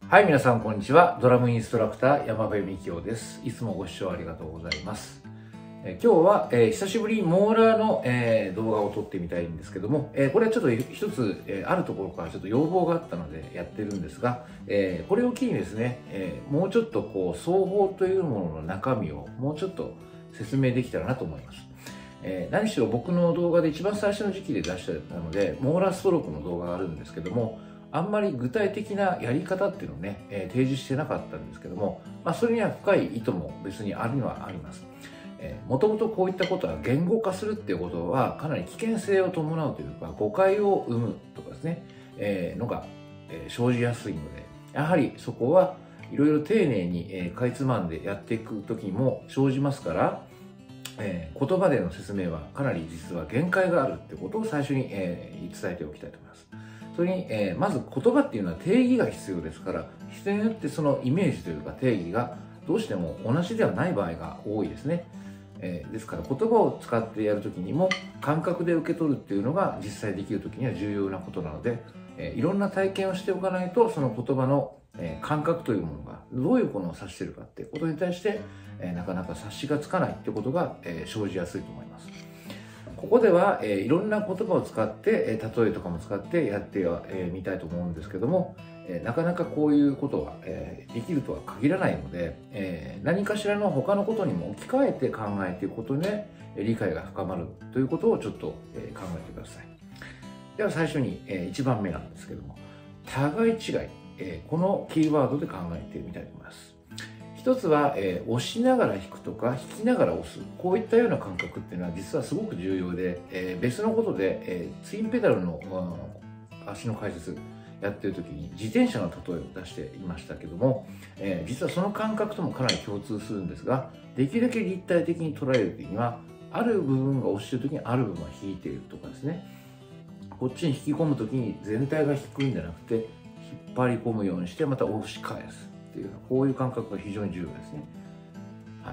はい、皆さんこんにちは。ドラムインストラクター山部幹夫です。いつもご視聴ありがとうございます。今日は、久しぶりにモーラーの、動画を撮ってみたいんですけども、これはちょっと一つ、あるところからちょっと要望があったのでやってるんですが、これを機にですね、もうちょっとこう双方というものの中身をもうちょっと説明できたらなと思います。何しろ僕の動画で一番最初の時期で出したので、モーラーストロークの動画があるんですけども、あんまり具体的なやり方っていうのをね、提示してなかったんですけども、それには深い意図も別にあるにはあります。もともとこういったことは言語化するっていうことはかなり危険性を伴うというか誤解を生むとかですね、のが、生じやすいので、やはりそこはいろいろ丁寧に、かいつまんでやっていく時も生じますから、言葉での説明はかなり実は限界があるってことを最初に、伝えておきたいと思います。それに、まず言葉っていうのは定義が必要ですから、人によってそのイメージというか定義がどうしても同じではない場合が多いですね。ですから言葉を使ってやるときにも感覚で受け取るっていうのが実際できるときには重要なことなので、いろんな体験をしておかないとその言葉の、感覚というものがどういうものを指しているかっていうことに対して、なかなか察しがつかないってことが、生じやすいと思います。ここでは、いろんな言葉を使って、例えとかも使ってやってみたいと思うんですけども、なかなかこういうことが、できるとは限らないので、何かしらの他のことにも置き換えて考えていくことで、理解が深まるということをちょっと、考えてください。では最初に、1番目なんですけども、互い違い、このキーワードで考えてみたいと思います。一つは、押しながら弾くとか弾きながら押す、こういったような感覚っていうのは実はすごく重要で、別のことで、ツインペダルの、足の解説やってる時に自転車の例えを出していましたけども、実はその感覚ともかなり共通するんですが、できるだけ立体的に捉える時にはある部分が押してる時にある部分は弾いているとかですね、こっちに引き込む時に全体が低いんじゃなくて引っ張り込むようにしてまた押し返すっていう、こういう感覚が非常に重要ですね。はい、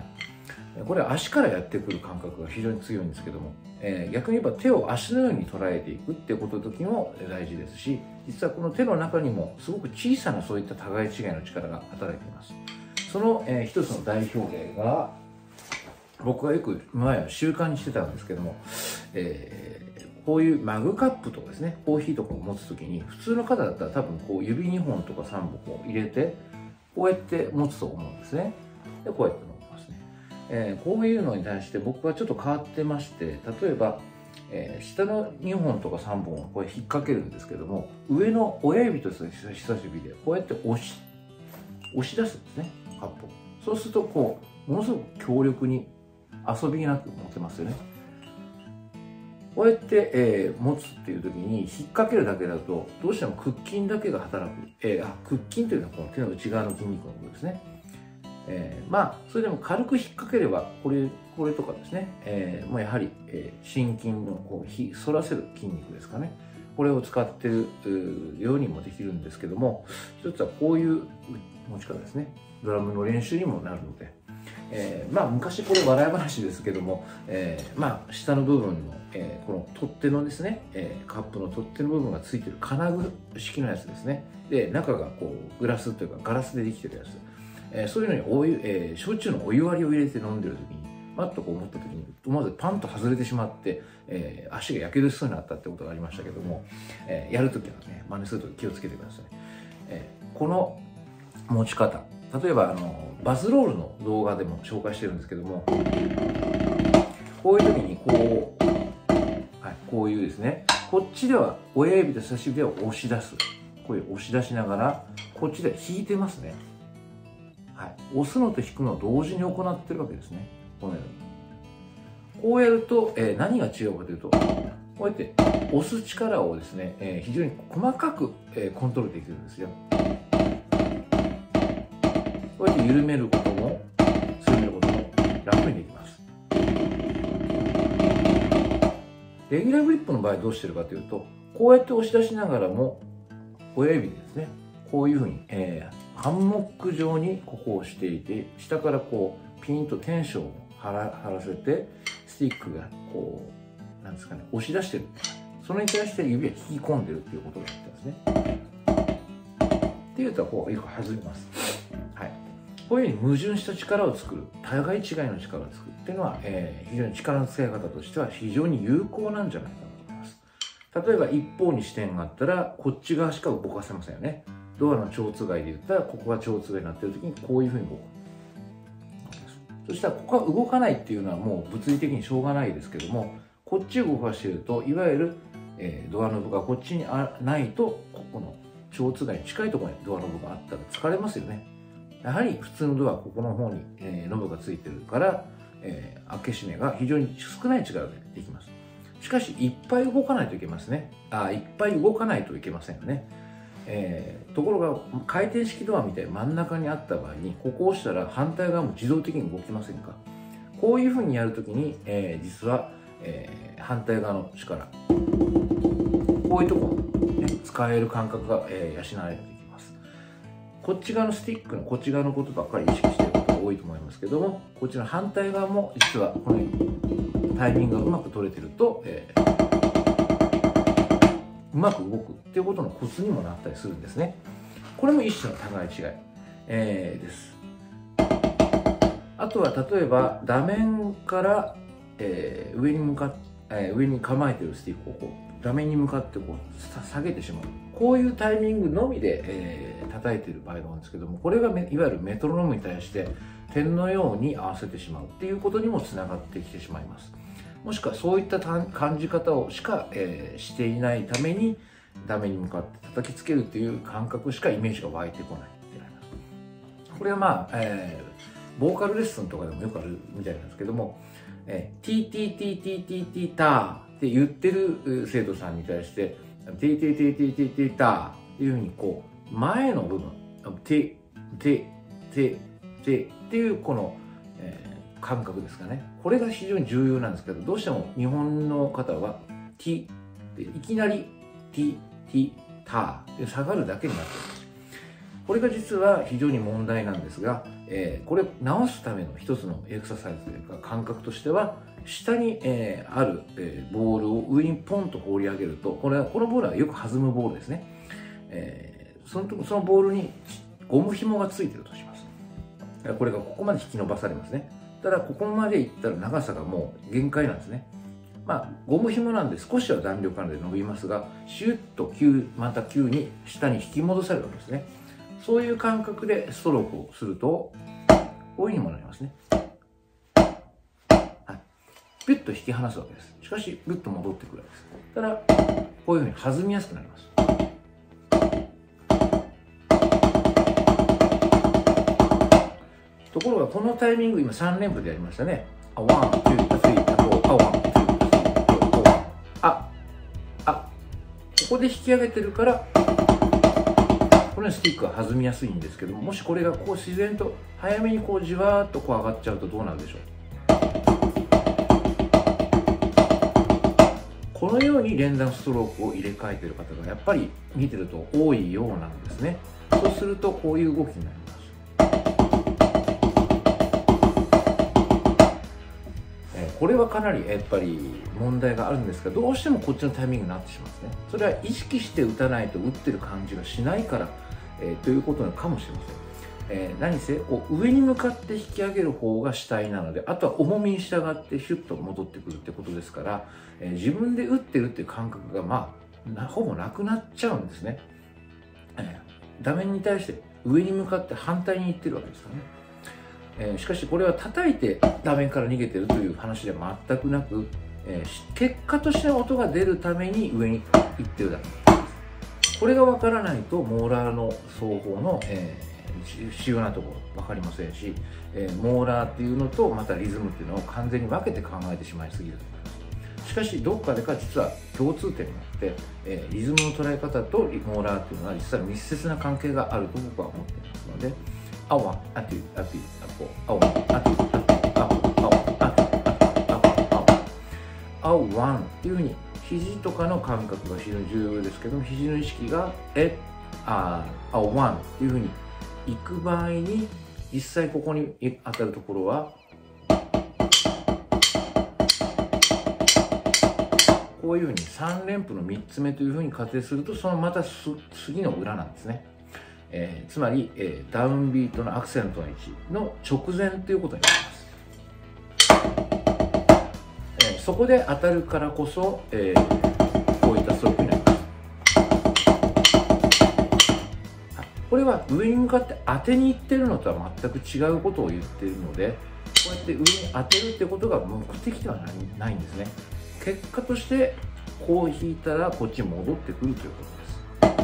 これは足からやってくる感覚が非常に強いんですけども、逆に言えば手を足のように捉えていくっていうことの時も大事ですし、実はこの手の中にもすごく小さなそういった互い違いの力が働いています。その、一つの代表例が、僕がよく前は習慣にしてたんですけども、こういうマグカップとかですね、コーヒーとかを持つ時に普通の方だったら多分こう指2本とか3本こう入れてこうやって持つと思うんですね。でこうやって持ちますね。こういうのに対して僕はちょっと変わってまして、例えば、下の2本とか3本をこれ引っ掛けるんですけども、上の親指と人差し指でこうやって押し出すんですね、カップを。そうするとこうものすごく強力に遊びなく持てますよね。こうやって、持つっていう時に引っ掛けるだけだとどうしても屈筋だけが働く、屈筋というのはこの手の内側の筋肉のことですね。それでも軽く引っ掛ければこれとかですね、もうやはり、心筋のこう反らせる筋肉ですかね、これを使ってるようにもできるんですけども、一つはこういう持ち方ですね。ドラムの練習にもなるので、昔これ笑い話ですけども、下の部分の、この取っ手のですね、カップの取っ手の部分がついてる金具式のやつですね。で中がこうグラスというかガラスでできてるやつ、そういうのに焼酎のお湯割りを入れて飲んでる時にパッとこう持った時に思わずパンと外れてしまって、足がやけどしそうになったってことがありましたけども、やるときはね、真似するとき気をつけてください。この持ち方、例えばバズロールの動画でも紹介してるんですけども、こういう時にこういうですね、こっちでは親指と人差し指を押し出す、こういう押し出しながらこっちで弾いてますね。押すのと弾くのを同時に行ってるわけですね。このようにこうやると、何が違うかというと、こうやって押す力をですね、非常に細かく、コントロールできるんですよ。こうやって緩めることも強めることも楽にできます。レギュラーグリップの場合どうしてるかというと、こうやって押し出しながらも親指でですね、こういうふうに、ハンモック状にここをしていて、下からこうピンとテンションを張らせて、スティックがこうなんですかね、押し出してる。それに対して指は引き込んでるっていうことが言ってますね。 っていうとこうよく弾みます。はい。こういうふうに矛盾した力を作る、互い違いの力を作るっていうのは、非常に力の使い方としては非常に有効なんじゃないかと思います。例えば一方に視点があったら、こっち側しか動かせませんよね。ドアの蝶つがいで言ったら、ここが蝶つがいになっている時にこういうふうに動く。そしたらここが動かないっていうのはもう物理的にしょうがないですけども、こっちを動かしていると、いわゆる、ドアノブがこっちにないと、ここの蝶つがいに近いところにドアノブがあったら疲れますよね。やはり普通のドアはここの方に、ノブがついてるから、開け閉めが非常に少ない力でできます。しかしいっぱい動かないといけますね。いっぱい動かないといけませんよね。ところが回転式ドアみたいに真ん中にあった場合に、ここを押したら反対側も自動的に動きませんか。こういうふうにやるときに、実は、反対側の力、こういうところ、ね、使える感覚が、養われてきます。こっち側のスティックのこっち側のことばっかり意識していることが多いと思いますけども、こっちの反対側も実はこのようにタイミングがうまく取れてると、うまく動くっていうことのコツにもなったりするんですね。これも一種の互い違い、です。あとは例えば座面から、上に構えているスティックをこう座面に向かってこう下げてしまう、こういうタイミングのみで、叩いている場合があるんですけども、これがいわゆるメトロノームに対して点のように合わせてしまうっていうことにもつながってきてしまいます。もしくはそういった感じ方をしか、していないために座面に向かって叩きつけるっていう感覚しかイメージが湧いてこないってなります。これはまあ、ボーカルレッスンとかでもよくあるみたいなんですけども、TTTTTT ターって言ってる生徒さんに対して TTTTTT ターっていうふうにこう前の部分てっていうこの、感覚ですかね。これが非常に重要なんですけど、どうしても日本の方は T っていきなり T ターで下がるだけになっています。これが実は非常に問題なんですが、これを直すための一つのエクササイズというか感覚としては、下に、ある、ボールを上にポンと放り上げると、このボールはよく弾むボールですね。そのボールにゴム紐がついているとします。これがここまで引き伸ばされますね。ただここまでいったら長さがもう限界なんですね。まあゴム紐なんで少しは弾力あるので伸びますが、シュッとまた急に下に引き戻されるわけですね。そういう感覚でストロークをするとこういうふうにもなりますね。はい、ピュッと引き離すわけです。しかしグッと戻ってくるわけです。ただこういうふうに弾みやすくなります。ところがこのタイミング今3連符でやりましたね。ワン、ツー、スリー、ワン、ツー、ワン、ここで引き上げてるからこのスティックは弾みやすいんですけども、もしこれがこう自然と早めにこうじわーっとこう上がっちゃうとどうなるでしょう。このように連弾ストロークを入れ替えている方がやっぱり見てると多いようなんですね。そうするとこういう動きになります。これはかなりやっぱり問題があるんですが、どうしてもこっちのタイミングになってしまうんですね。それは意識して打たないと打ってる感じがしないから、ということなのかもしれません。何せ上に向かって引き上げる方が主体なので、あとは重みに従ってヒュッと戻ってくるってことですから、自分で打ってるっていう感覚がほぼなくなっちゃうんですね。画面に対して上に向かって反対に行ってるわけですからね。しかしこれは叩いて画面から逃げてるという話では全くなく、結果として音が出るために上に行ってるだけです。これが分からないとモーラーの奏法の、主要なところ分かりませんし、モーラーっていうのとまたリズムっていうのを完全に分けて考えてしまいすぎると思います。しかしどっかでか実は共通点があって、リズムの捉え方とモーラーっていうのは実は密接な関係があると僕は思っていますので、青ワン、アティ、アティ、青ワン、アティ、アティ、青ワンっていうふうに肘とかの感覚が非常に重要ですけども、肘の意識が青ワンっていうふうに行く場合に、実際ここに当たるところはこういうふうに3連符の3つ目というふうに仮定すると、そのまた次の裏なんですね。 つまり、ダウンビートのアクセントの位置の直前ということになります。そこで当たるからこそ、こういったストロークになります。これは上に向かって当てにいってるのとは全く違うことを言っているので、こうやって上に当てるってことが目的ではないんですね。結果としてこう弾いたらこっちに戻ってくるということです。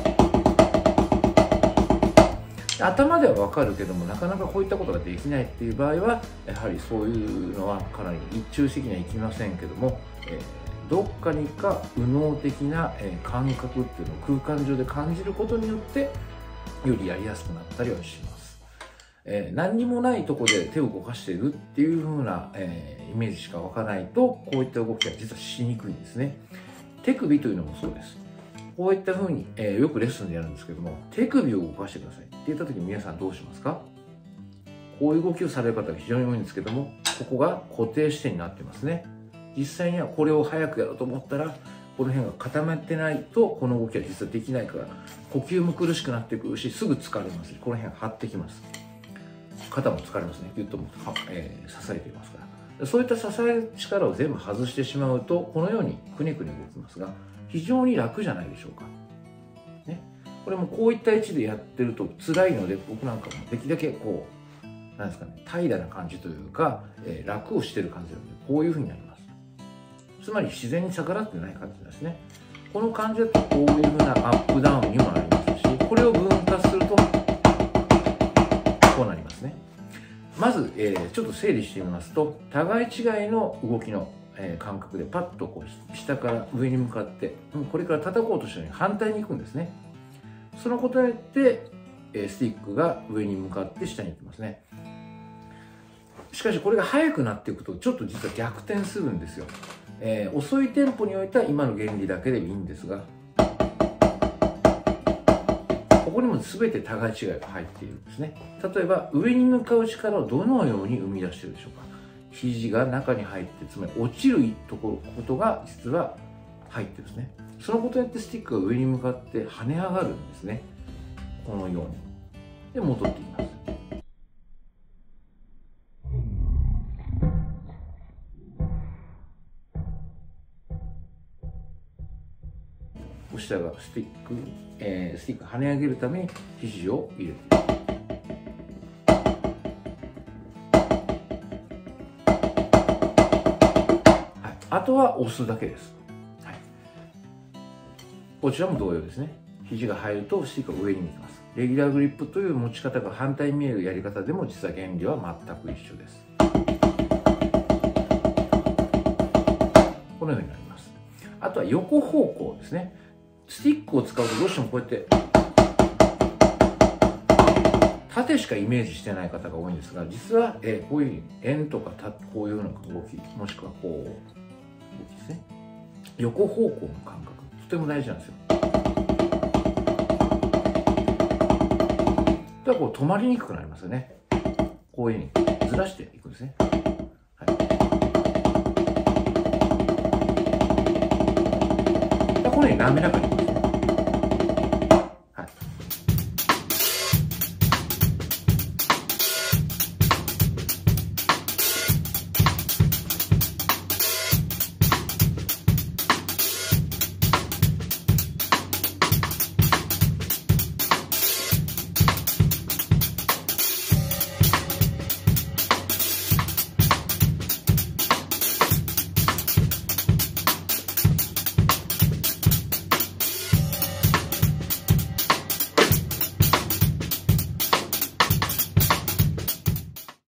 頭ではわかるけども、なかなかこういったことができないっていう場合は、やはりそういうのはかなり一朝一夕にはいきませんけども、どっかにか右脳的な感覚っていうのを空間上で感じることによってよりやりやすくなったりはします。何にもないとこで手を動かしているっていう風な、イメージしか湧かないと、こういった動きは実はしにくいんですね。手首というのもそうです。こういった風に、よくレッスンでやるんですけども、手首を動かしてくださいって言った時に皆さんどうしますか？こういう動きをされる方が非常に多いんですけども、ここが固定視点になってますね。実際にはこれを早くやろうと思ったら、この辺が固まってないとこの動きは実はできないから、呼吸も苦しくなってくるし、すぐ疲れますし、この辺が張ってきます。肩も疲れますね。ギュッと支えていますから。そういった支える力を全部外してしまうと、このようにくねくね動きますが、非常に楽じゃないでしょうか。ね、これもこういった位置でやってると辛いので、僕なんかもできるだけこう、なんですかね、平らな感じというか、楽をしてる感じなので、こういうふうになります。つまり自然に逆らってない感じですね。この感じだとこういうふうなアップダウンにもなりますし、これを分割すると、こうなりますね。まず、ちょっと整理してみますと、互い違いの動きの感覚でパッとこう下から上に向かってこれから叩こうとしたのに反対に行くんですね。そのことによってスティックが上に向かって下に行きますね。しかしこれが速くなっていくとちょっと実は逆転するんですよ。遅いテンポにおいては今の原理だけでいいんですが、ここにも全て互い違いが入っているんですね。例えば上に向かう力をどのように生み出しているでしょうか。肘が中に入って、つまり落ちることが実は入ってるんですね。そのことによってスティックが上に向かって跳ね上がるんですね。このように。で、戻っていきます。下がスティック跳ね上げるために肘を入れている。あとは押すだけです。はい、こちらも同様ですね。肘が入るとスティックが上に向きます。レギュラーグリップという持ち方が反対に見えるやり方でも実は原理は全く一緒です。このようになります。あとは横方向ですね。スティックを使うとどうしてもこうやって縦しかイメージしてない方が多いんですが、実はこういう円とかこういうような動き、もしくはこう動きですね。横方向の感覚、とても大事なんですよ。だからこう止まりにくくなりますよね。こういうふうにずらしていくんですね。はい、このように滑らかに